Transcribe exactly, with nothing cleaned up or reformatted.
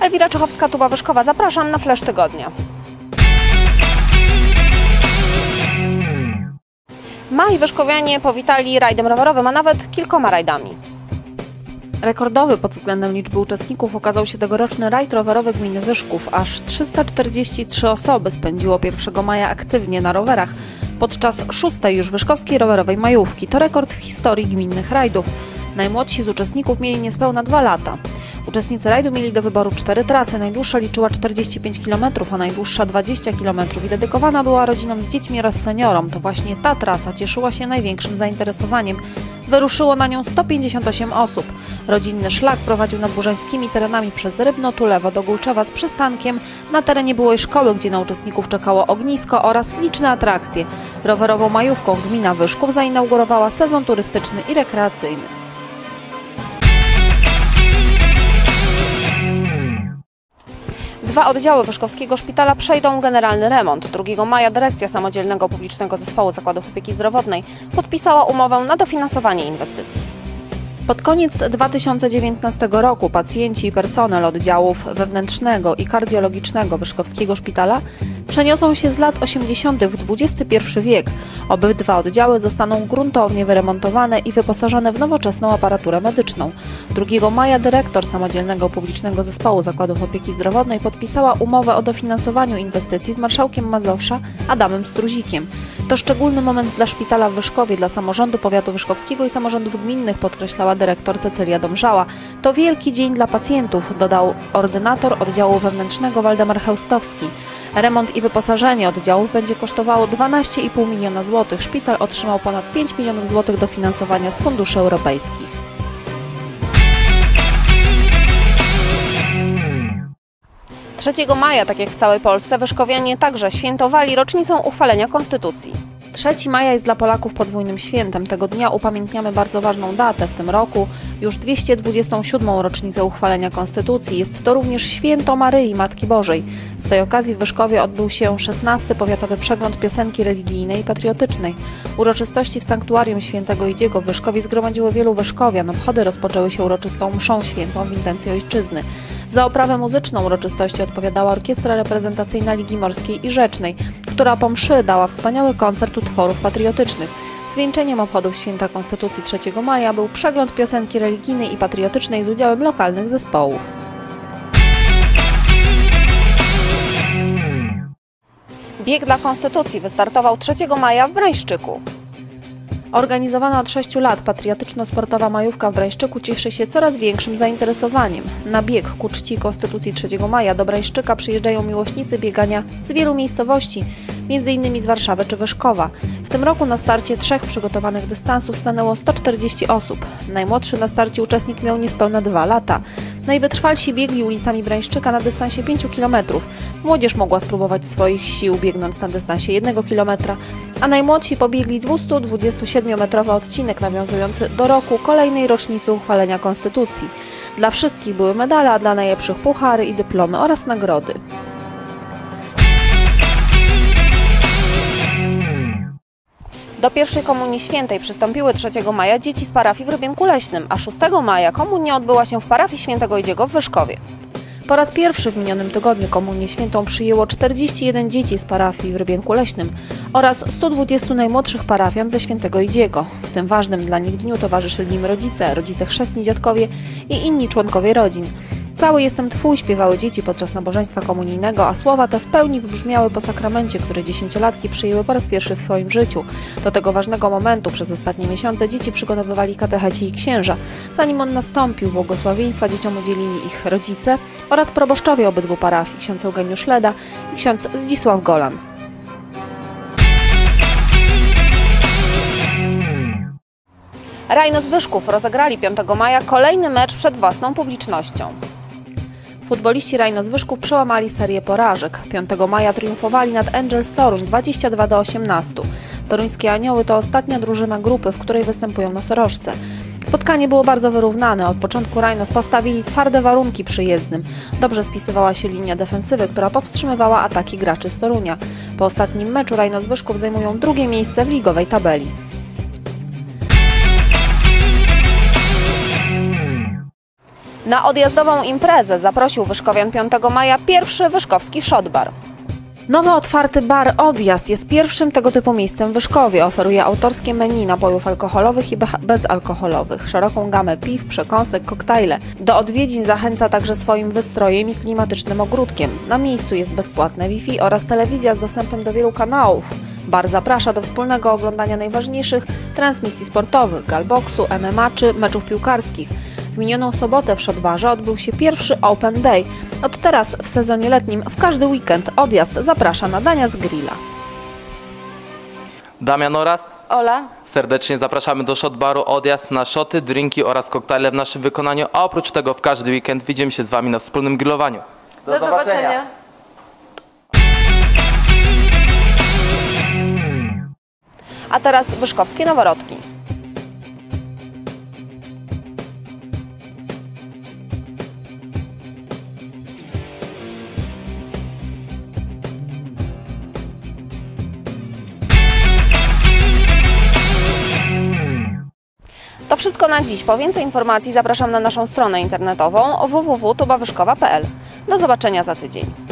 Elwira Czechowska-Tuba-Wyszkowa, zapraszam na Flash Tygodnia. Maj wyszkowianie powitali rajdem rowerowym, a nawet kilkoma rajdami. Rekordowy pod względem liczby uczestników okazał się tegoroczny rajd rowerowy gminy Wyszków. Aż trzysta czterdzieści trzy osoby spędziło pierwszego maja aktywnie na rowerach podczas szóstej już wyszkowskiej rowerowej majówki. To rekord w historii gminnych rajdów. Najmłodsi z uczestników mieli niespełna dwa lata. Uczestnicy rajdu mieli do wyboru cztery trasy. Najdłuższa liczyła czterdzieści pięć kilometrów, a najdłuższa dwadzieścia kilometrów i dedykowana była rodzinom z dziećmi oraz seniorom. To właśnie ta trasa cieszyła się największym zainteresowaniem. Wyruszyło na nią sto pięćdziesiąt osiem osób. Rodzinny szlak prowadził nadburzańskimi terenami przez Rybno, Tulewo do Gulczewa z przystankiem na terenie byłej szkoły, gdzie na uczestników czekało ognisko oraz liczne atrakcje. Rowerową majówką gmina Wyszków zainaugurowała sezon turystyczny i rekreacyjny. Dwa oddziały Wyszkowskiego Szpitala przejdą generalny remont. drugiego maja dyrekcja Samodzielnego Publicznego Zespołu Zakładów Opieki Zdrowotnej podpisała umowę na dofinansowanie inwestycji. Pod koniec dwa tysiące dziewiętnastego roku pacjenci i personel oddziałów wewnętrznego i kardiologicznego Wyszkowskiego Szpitala przeniosą się z lat osiemdziesiątych w dwudziesty pierwszy wiek. Obydwa oddziały zostaną gruntownie wyremontowane i wyposażone w nowoczesną aparaturę medyczną. drugiego maja dyrektor Samodzielnego Publicznego Zespołu Zakładów Opieki Zdrowotnej podpisała umowę o dofinansowaniu inwestycji z marszałkiem Mazowsza Adamem Struzikiem. To szczególny moment dla szpitala w Wyszkowie, dla samorządu powiatu wyszkowskiego i samorządów gminnych, podkreślała dyrektor Cecylia Domżała. To wielki dzień dla pacjentów, dodał ordynator oddziału wewnętrznego Waldemar Chełstowski. Remont i wyposażenie oddziałów będzie kosztowało dwanaście i pół miliona złotych. Szpital otrzymał ponad pięć milionów złotych dofinansowania z funduszy europejskich. trzeciego maja, tak jak w całej Polsce, wyszkowianie także świętowali rocznicę uchwalenia Konstytucji. trzeciego maja jest dla Polaków podwójnym świętem. Tego dnia upamiętniamy bardzo ważną datę. W tym roku już dwieście dwudziestą siódmą rocznicę uchwalenia Konstytucji. Jest to również święto Maryi, Matki Bożej. Z tej okazji w Wyszkowie odbył się szesnasty Powiatowy Przegląd Piosenki Religijnej i Patriotycznej. Uroczystości w Sanktuarium Świętego Idziego w Wyszkowie zgromadziło wielu wyszkowian. Obchody rozpoczęły się uroczystą mszą świętą w intencji ojczyzny. Za oprawę muzyczną uroczystości odpowiadała Orkiestra Reprezentacyjna Ligi Morskiej i Rzecznej, która po mszy dała wspaniały koncert utworów patriotycznych. Zwieńczeniem obchodów Święta Konstytucji trzeciego maja był przegląd piosenki religijnej i patriotycznej z udziałem lokalnych zespołów. Bieg dla Konstytucji wystartował trzeciego maja w Brańszczyku. Organizowana od sześciu lat patriotyczno-sportowa majówka w Brańszczyku cieszy się coraz większym zainteresowaniem. Na bieg ku czci Konstytucji trzeciego maja do Brańszczyka przyjeżdżają miłośnicy biegania z wielu miejscowości, między innymi z Warszawy czy Wyszkowa. W tym roku na starcie trzech przygotowanych dystansów stanęło sto czterdzieści osób. Najmłodszy na starcie uczestnik miał niespełna dwa lata. Najwytrwalsi biegli ulicami Brańszczyka na dystansie pięciu kilometrów. Młodzież mogła spróbować swoich sił biegnąc na dystansie jednego kilometra, a najmłodsi pobiegli dwieście dwudziestosiedmiometrowy odcinek nawiązujący do roku kolejnej rocznicy uchwalenia Konstytucji. Dla wszystkich były medale, a dla najlepszych puchary i dyplomy oraz nagrody. Do pierwszej Komunii Świętej przystąpiły trzeciego maja dzieci z parafii w Rybniku Leśnym, a szóstego maja komunia odbyła się w parafii Świętego Idziego w Wyszkowie. Po raz pierwszy w minionym tygodniu Komunię Świętą przyjęło czterdzieści jeden dzieci z parafii w Rybniku Leśnym oraz sto dwudziestu najmłodszych parafian ze Świętego Idziego. W tym ważnym dla nich dniu towarzyszyli im rodzice, rodzice chrzestni, dziadkowie i inni członkowie rodzin. Cały jestem Twój śpiewały dzieci podczas nabożeństwa komunijnego, a słowa te w pełni wybrzmiały po sakramencie, który dziesięciolatki przyjęły po raz pierwszy w swoim życiu. Do tego ważnego momentu przez ostatnie miesiące dzieci przygotowywali katecheci i księża. Zanim on nastąpił, błogosławieństwa dzieciom udzielili ich rodzice oraz proboszczowie obydwu parafii, ksiądz Eugeniusz Leda i ksiądz Zdzisław Golan. Rajno z Wyszków rozegrali piątego maja kolejny mecz przed własną publicznością. Futboliści Rajno z Wyszków przełamali serię porażek. piątego maja triumfowali nad Angels Toruń dwadzieścia dwa do osiemnastu. Toruńskie Anioły to ostatnia drużyna grupy, w której występują nosorożce. Spotkanie było bardzo wyrównane. Od początku Rajnos postawili twarde warunki przyjezdnym. Dobrze spisywała się linia defensywy, która powstrzymywała ataki graczy z Torunia. Po ostatnim meczu Rajno z Wyszków zajmują drugie miejsce w ligowej tabeli. Na odjazdową imprezę zaprosił Wyszkowian piątego maja pierwszy wyszkowski Shot Bar. Nowo otwarty bar Odjazd jest pierwszym tego typu miejscem w Wyszkowie. Oferuje autorskie menu napojów alkoholowych i bezalkoholowych, szeroką gamę piw, przekąsek, koktajle. Do odwiedzin zachęca także swoim wystrojem i klimatycznym ogródkiem. Na miejscu jest bezpłatne Wi-Fi oraz telewizja z dostępem do wielu kanałów. Bar zaprasza do wspólnego oglądania najważniejszych transmisji sportowych, galboksu, M M A czy meczów piłkarskich. W minioną sobotę w Shot Barze odbył się pierwszy Open Day. Od teraz w sezonie letnim w każdy weekend Odjazd zaprasza na dania z grilla. Damian oraz Ola. Serdecznie zapraszamy do Shot Baru Odjazd na szoty, drinki oraz koktajle w naszym wykonaniu, a oprócz tego w każdy weekend widzimy się z Wami na wspólnym grillowaniu. Do, do zobaczenia. zobaczenia. A teraz wyszkowskie noworodki. To wszystko na dziś. Po więcej informacji zapraszam na naszą stronę internetową w w w kropka tuba wyszkowa kropka p l. Do zobaczenia za tydzień.